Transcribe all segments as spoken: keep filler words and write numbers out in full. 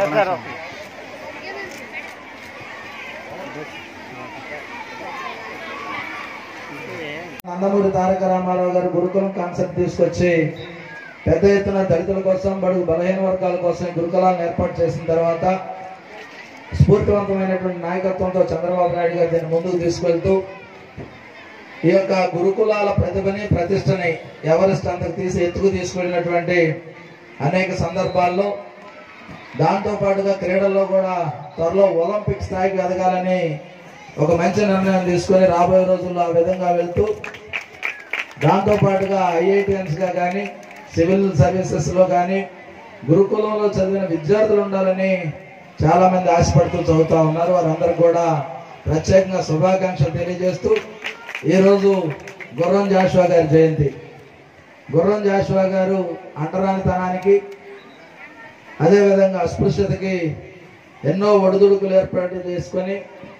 నందమూరి తారక రామారావు గారు గురుకులం కాన్సెప్ట్ తీసుకొచ్చి పెద్ద ఎత్తున దళితుల కోసం బడుగు బలహీన వర్గాల కోసం గురుకులాలను ఏర్పాటు చేసిన తర్వాత స్ఫూర్తివంతమైనటువంటి నాయకత్వంతో చంద్రబాబు నాయుడు గారు దీన్ని ముందుకు తీసుకెళ్తూ ఈ యొక్క గురుకులాల ప్రతిభని ప్రతిష్టని ఎవరెస్ట్ అంతకు తీసి ఎత్తుకు తీసుకెళ్ళినటువంటి అనేక సందర్భాల్లో దాంతో పాటుగా క్రీడల్లో కూడా త్వరలో ఒలింపిక్ స్థాయికి ఎదగాలని ఒక మంచి నిర్ణయం తీసుకొని రాబోయే రోజుల్లో ఆ విధంగా వెళ్తూ దాంతో పాటుగా ఐఐటిఎన్స్గా కానీ సివిల్ సర్వీసెస్లో కానీ గురుకులంలో చదివిన విద్యార్థులు ఉండాలని చాలామంది ఆశపడుతూ చదువుతూ ఉన్నారు. వారందరూ కూడా ప్రత్యేకంగా శుభాకాంక్షలు తెలియజేస్తూ ఈరోజు గుర్రం జాషువా గారి జయంతి. గుర్రం జాషువా గారు అంటరానితనానికి అదేవిధంగా అస్పృశ్యతకి ఎన్నో ఒడిదుడుకులు ఏర్పాటు చేసుకొని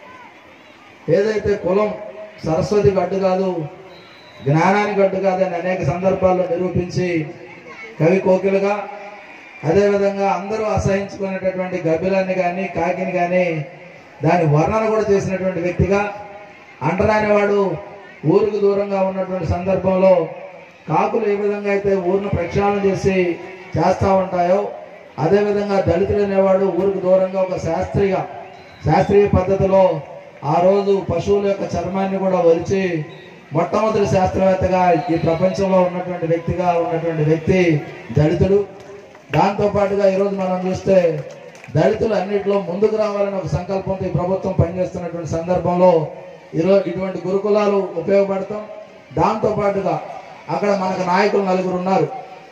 ఏదైతే కులం సరస్వతికి అడ్డు కాదు, జ్ఞానానికి అడ్డు కాదని అనేక సందర్భాల్లో నిరూపించి కవి కోకిలుగా అదేవిధంగా అందరూ అసహించుకునేటటువంటి గబ్బిలాన్ని కానీ కాకిని కానీ దాని వర్ణన కూడా చేసినటువంటి వ్యక్తిగా, అంటరాని వాడు ఊరికి దూరంగా ఉన్నటువంటి సందర్భంలో కాకులు ఏ విధంగా అయితే ఊరిని ప్రక్షాళన చేసి చేస్తూ ఉంటాయో అదేవిధంగా దళితులు అనేవాడు ఊరికి దూరంగా ఒక శాస్త్రీయ శాస్త్రీయ పద్ధతిలో ఆ రోజు పశువుల యొక్క చర్మాన్ని కూడా వలిచి మొట్టమొదటి శాస్త్రవేత్తగా ఈ ప్రపంచంలో ఉన్నటువంటి వ్యక్తిగా ఉన్నటువంటి వ్యక్తి దళితుడు. దాంతోపాటుగా ఈరోజు మనం చూస్తే దళితులు అన్నింటిలో ముందుకు రావాలని ఒక సంకల్పంతో ఈ ప్రభుత్వం పనిచేస్తున్నటువంటి సందర్భంలో ఈరోజు ఇటువంటి గురుకులాలు ఉపయోగపడతాం. దాంతోపాటుగా అక్కడ మనకు నాయకులు నలుగురు ఉన్నారు.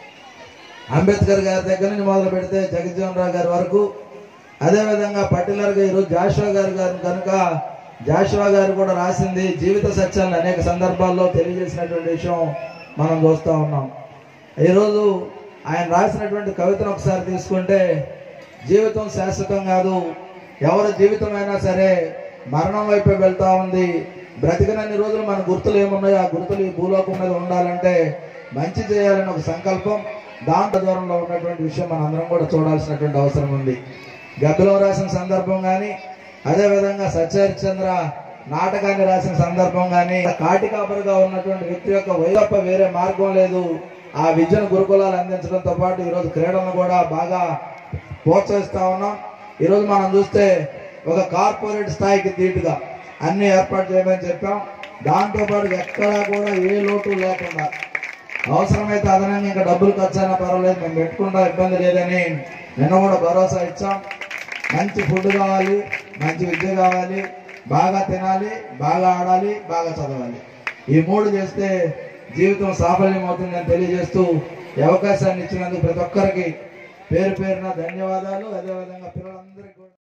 అంబేద్కర్ గారి దగ్గర నుంచి మొదలు పెడితే జగజ్జీవన్ రావు గారి వరకు, అదేవిధంగా పర్టికులర్గా ఈరోజు జాషువా గారు గారు కనుక జాషువా గారు కూడా రాసింది జీవిత సత్యాలను అనేక సందర్భాల్లో తెలియజేసినటువంటి విషయం మనం చూస్తూ ఉన్నాం. ఈరోజు ఆయన రాసినటువంటి కవితను ఒకసారి తీసుకుంటే జీవితం శాశ్వతం కాదు, ఎవరి జీవితం అయినా సరే మరణం వైపే వెళ్తూ ఉంది, బ్రతికినన్ని రోజులు మన గుర్తులు ఏమున్నాయో ఆ గుర్తులు ఈ భూలోకం మీద ఉండాలంటే మంచి చేయాలని ఒక సంకల్పం, దాంట్లో దూరంలో ఉన్నటువంటి విషయం మన అందరం కూడా చూడాల్సినటువంటి అవసరం ఉంది. గబ్బిలం రాసిన సందర్భం కానీ అదేవిధంగా సత్యహరిశ్చంద్ర నాటకాన్ని రాసిన సందర్భం కానీ కాటికాపరిగా ఉన్నటువంటి వ్యక్తి యొక్క వైతప్ప వేరే మార్గం లేదు. ఆ విద్యను గురుకులాలు అందించడంతో పాటు ఈరోజు క్రీడలను కూడా బాగా ప్రోత్సహిస్తా ఉన్నాం. ఈరోజు మనం చూస్తే ఒక కార్పొరేట్ స్థాయికి దీటుగా అన్ని ఏర్పాటు చేయమని చెప్పాం. దాంతోపాటు ఎక్కడా కూడా ఏ లోటు లేకుండా అవసరమైతే అదనంగా ఇంకా డబ్బులు ఖర్చు అయినా పర్వాలేదు, మేము పెట్టుకుంటా ఇబ్బంది లేదని నిన్న కూడా భరోసా ఇచ్చాం. మంచి ఫుడ్ కావాలి, మంచి విద్య కావాలి, బాగా తినాలి, బాగా ఆడాలి, బాగా చదవాలి. ఈ మూడు చేస్తే జీవితం సాఫల్యం అవుతుందని తెలియజేస్తూ ఈ అవకాశాన్ని ఇచ్చినందుకు ప్రతి ఒక్కరికి పేరు పేరున ధన్యవాదాలు. అదేవిధంగా పిల్లలందరికీ